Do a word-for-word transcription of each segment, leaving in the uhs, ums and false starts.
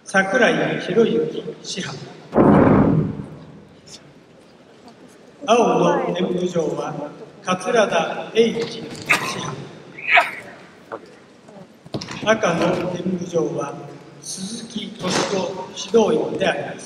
桜井博之師範。青の演舞場は桂田英一師範。赤の演舞場は鈴木敏夫指導員であります。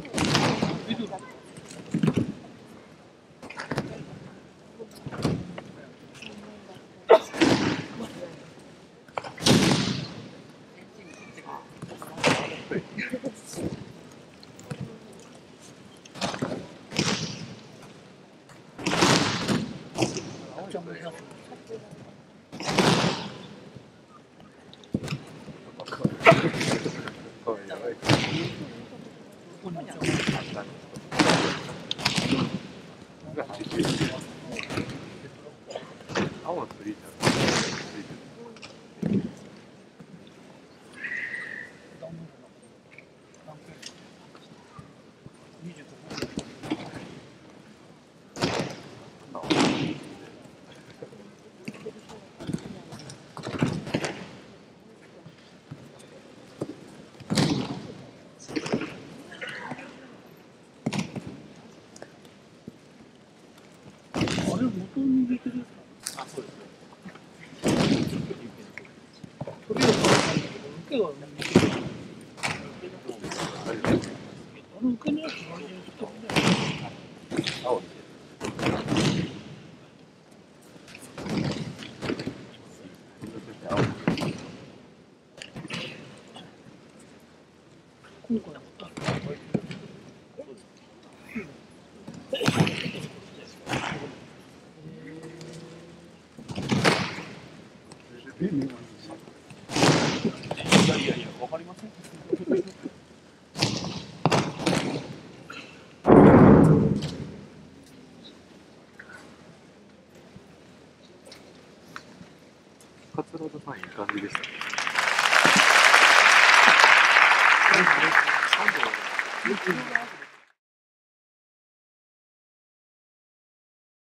桂田さんいい感じでしたね。 最後